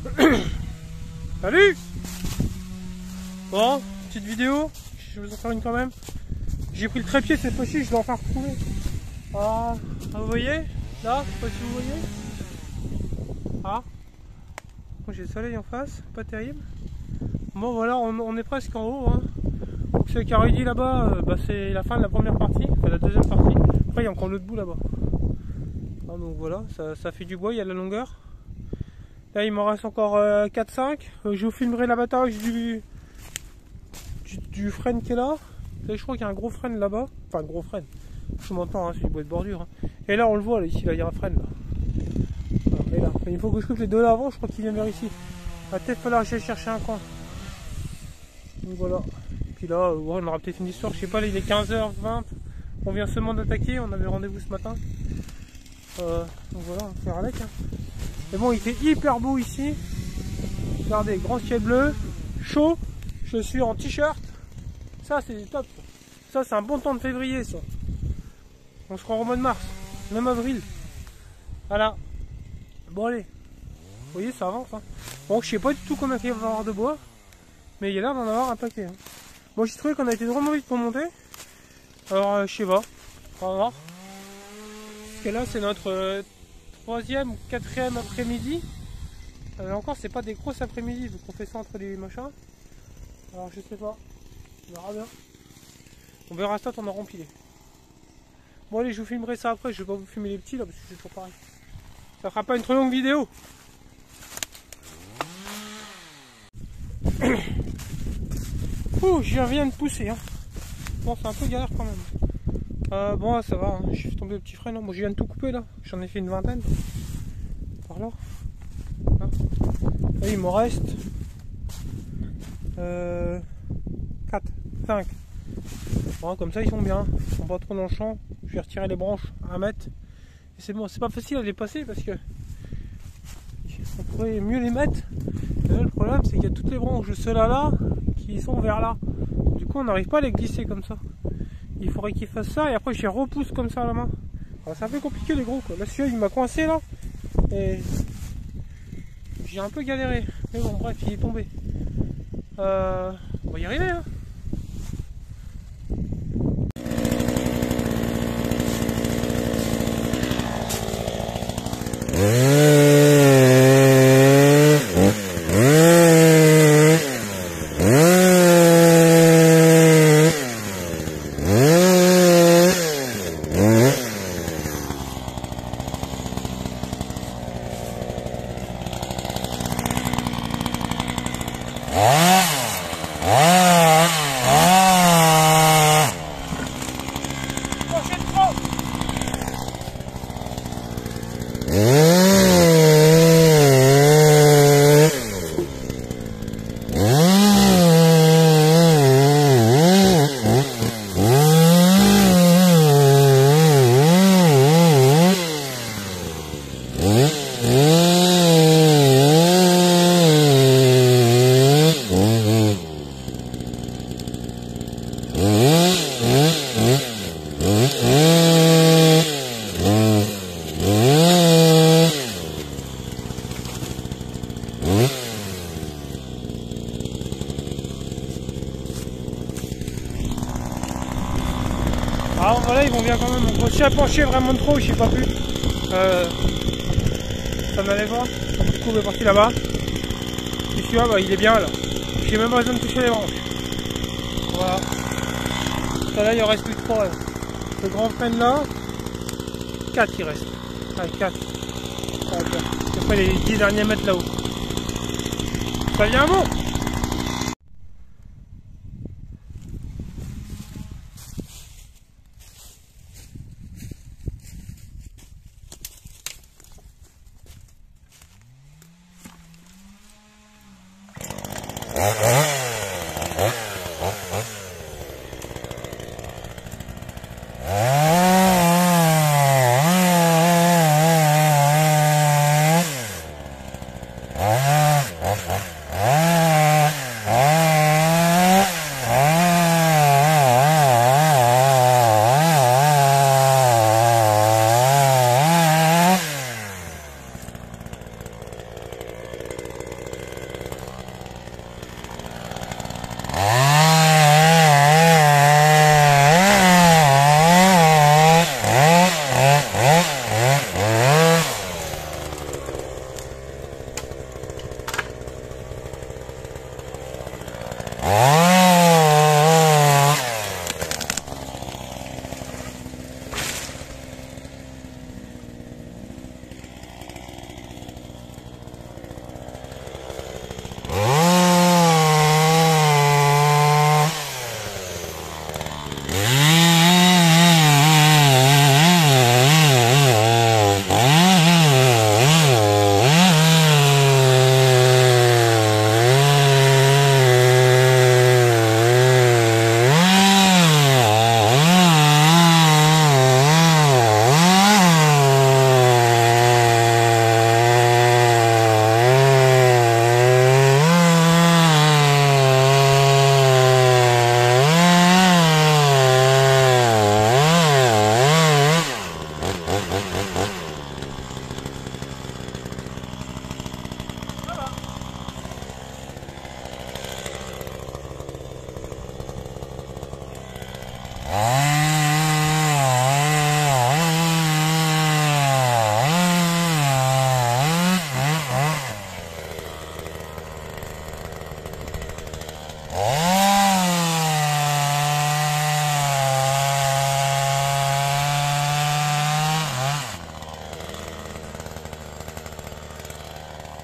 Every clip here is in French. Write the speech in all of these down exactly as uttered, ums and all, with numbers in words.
Salut. Bon, petite vidéo, je vais vous en faire une quand même. J'ai pris le trépied cette fois-ci, je vais enfin retrouver. Ah, vous voyez là, je sais pas si vous voyez. Ah, bon, j'ai le soleil en face, pas terrible. Bon voilà, on, on est presque en haut. Hein. Donc ce qu'a dit là-bas, euh, bah, c'est la fin de la première partie, enfin la deuxième partie. Après il y a encore l'autre bout là-bas. Ah, donc voilà, ça, ça fait du bois, il y a la longueur. Là il m'en reste encore euh, quatre cinq. Euh, je vous filmerai l'abattage du, du, du frêne qui est là. Là je crois qu'il y a un gros frêne là-bas. Enfin un gros frêne. Je m'entends, hein, c'est du bois de bordure. Hein. Et là on le voit, là, ici là, il y a un frêne là. Et là. Et il faut que je coupe les deux là avant, je crois qu'il vient vers ici. Va peut-être falloir que j'aille chercher un coin. Donc voilà. Puis là, euh, ouais, on aura peut-être une histoire, je sais pas, là, il est quinze heures vingt. On vient seulement d'attaquer, on avait rendez-vous ce matin. Euh, donc voilà, on va faire avec. Hein. Mais bon, il fait hyper beau ici. Regardez, grand ciel bleu, chaud. Je suis en t-shirt. Ça, c'est top. Ça, c'est un bon temps de février, ça. On se croit au mois de mars, même avril. Voilà. Bon, allez. Vous voyez, ça avance. Hein. Bon, je sais pas du tout combien il va y avoir de bois. Mais il y a l'air d'en avoir un paquet. Hein. Bon, j'ai trouvé qu'on a été vraiment vite pour monter. Alors, euh, je sais pas. On va voir. Parce que là, c'est notre euh, troisième ou quatrième après-midi. Euh, encore, c'est pas des grosses après-midi, donc on fait ça entre les machins. Alors, je sais pas. On verra bien. On verra ça, on a rempli. Bon, allez, je vous filmerai ça après. Je vais pas vous filmer les petits là, parce que c'est toujours pareil. Ça fera pas une trop longue vidéo. Ouh, je viens de pousser. Hein. Bon, c'est un peu galère quand même. Euh, bon, ça va. Hein. Je suis tombé au petit frein. Là. Moi, je viens de tout couper là. J'en ai fait une vingtaine. Par là. Là. Là il m'en reste euh, quatre, cinq. Bon, comme ça, ils sont bien. Ils sont pas trop dans le champ. Je vais retirer les branches à un mètre. Et c'est bon. C'est pas facile à les passer parce que on pourrait mieux les mettre. Et là, le problème, c'est qu'il y a toutes les branches de ceux-là là qui sont vers là. Du coup, on n'arrive pas à les glisser comme ça. Il faudrait qu'ils fassent ça et après, je les repousse comme ça à la main. C'est un peu compliqué les gros quoi. Là, celui-là, il m'a coincé là. Et j'ai un peu galéré. Mais bon, bref, il est tombé. Euh, on va y arriver hein. Alors voilà, ils vont bien quand même. On s'y a penché vraiment trop, je sais pas plus. Euh, ça m'allait voir. Du coup, on est parti là-bas. Et celui-là, bah, il est bien là. J'ai même pas besoin de toucher les branches. Voilà. Ça là, il en reste plus que trois. Là. Le grand frein là, quatre il reste. Allez, quatre. C'est après les dix derniers mètres là-haut. Ça vient bon.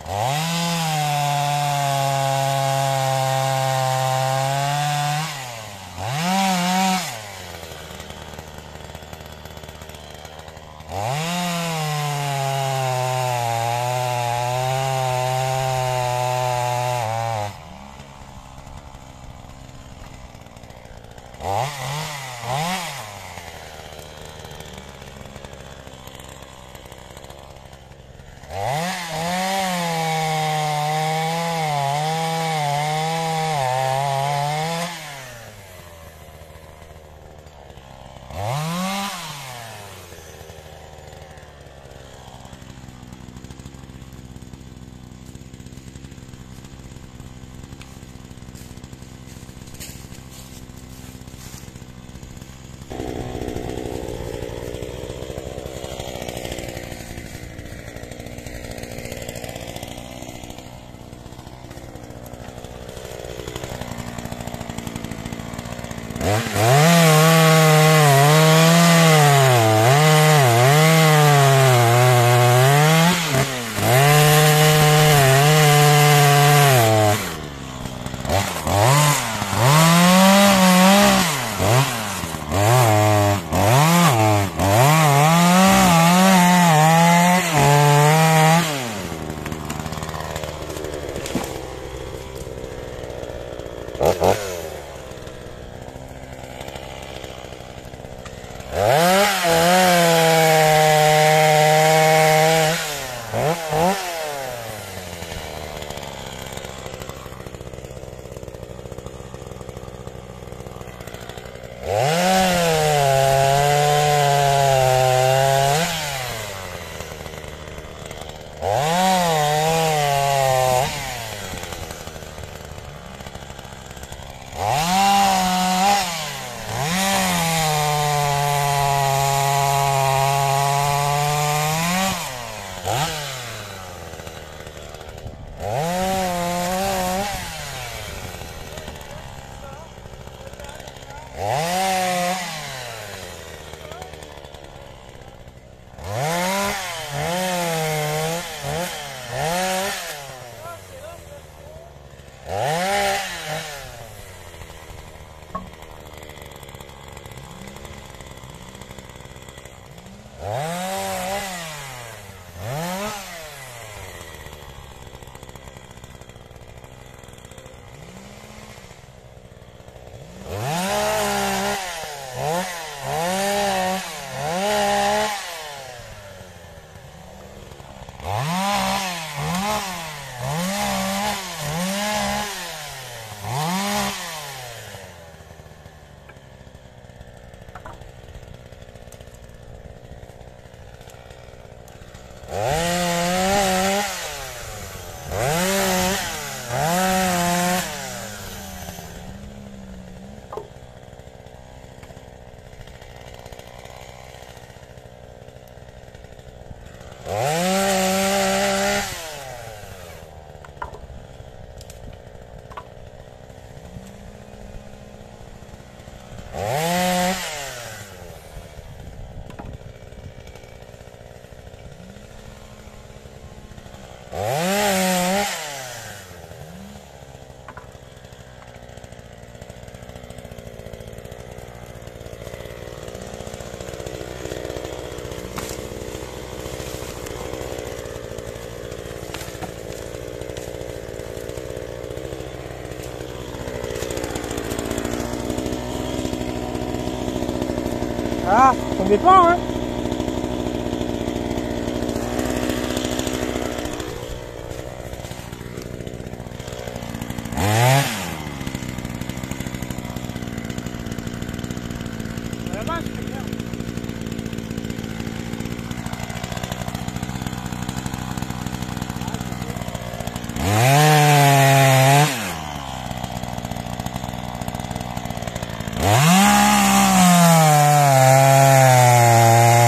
Ah, ça dépend, hein. À la base, c'est bien. Ah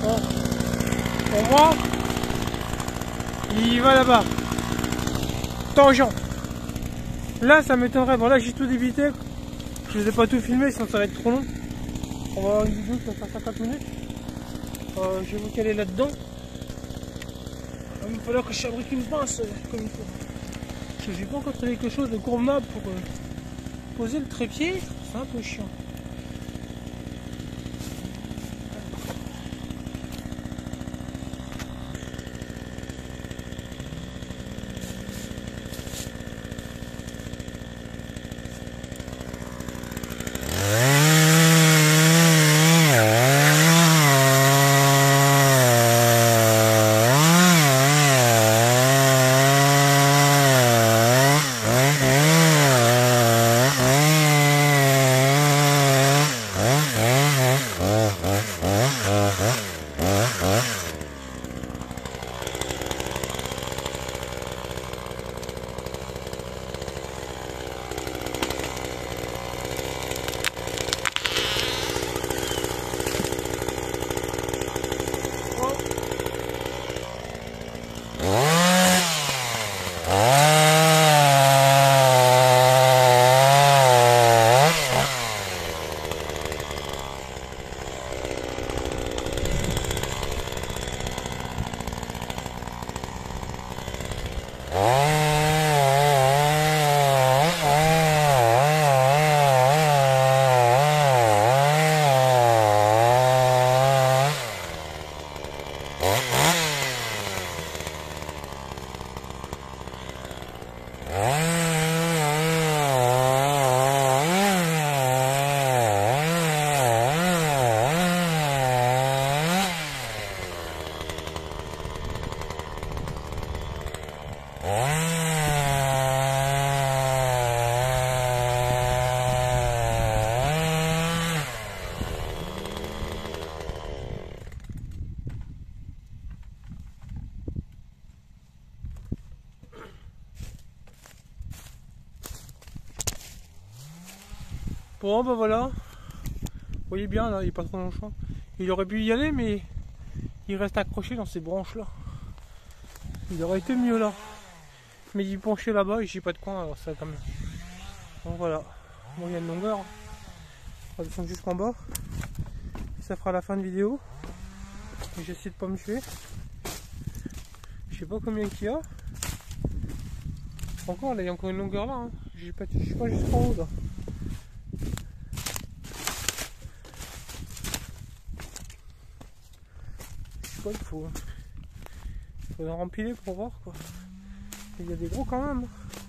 Bon. Pour moi, il va là-bas. Tangent. Là, ça m'étonnerait. Bon, là, j'ai tout débité. Je ne vous ai pas tout filmé, sinon ça va être trop long. On va avoir une vidéo qui va faire cinquante minutes. Euh, je vais vous caler là-dedans. Il va falloir que je fabrique une pince euh, comme il faut. Parce que j'ai pas encore trouvé quelque chose de convenable pour euh, poser le trépied. C'est un peu chiant. Bon bah voilà, vous voyez bien là, il est pas trop dans le champ. Il aurait pu y aller mais il reste accroché dans ces branches là. Il aurait été mieux là. Mais il penchait là-bas et j'ai pas de coin alors ça quand même. Donc voilà, bon il y a une longueur. On va descendre jusqu'en bas. Ça fera la fin de vidéo. J'essaie de pas me tuer. Je sais pas combien qu'il y a. Encore là, il y a encore une longueur là. Hein. Je pas, je suis pas jusqu'en haut là. Il faut, faut en rempiler pour voir quoi. Il y a des gros quand même.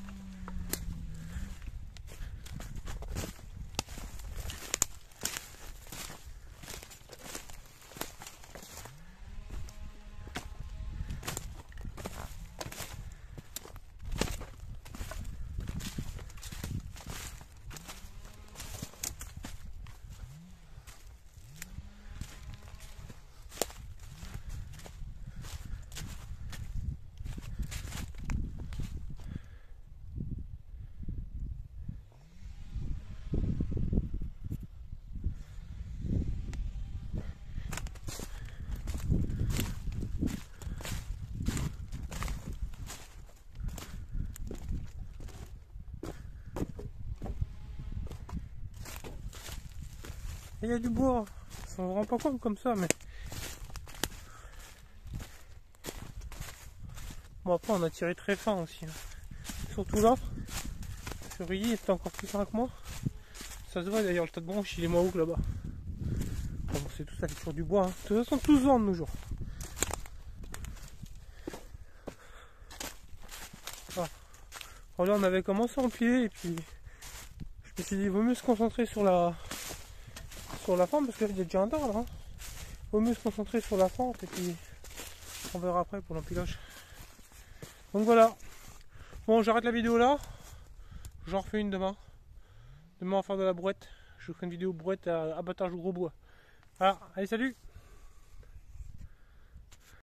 Il y a du bois, on ne rend pas compte comme ça, mais bon après on a tiré très fin aussi, hein. Surtout là, ce rayé était encore plus fin que moi, ça se voit d'ailleurs le tas de branches il est moins haut que là-bas. Bon, c'est tout ça, c'est toujours du bois, hein. De toute façon tous vendent nos jours. Ah. Alors là on avait commencé à empiler et puis je me suis dit il vaut mieux se concentrer sur la sur la fente parce qu'il y a déjà un tas là. Hein. Vaut mieux se concentrer sur la fente et puis on verra après pour l'empilage. Donc voilà. Bon j'arrête la vidéo là. J'en refais une demain. Demain on va faire de la brouette. Je ferai une vidéo brouette à abattage au gros bois. Voilà, allez salut!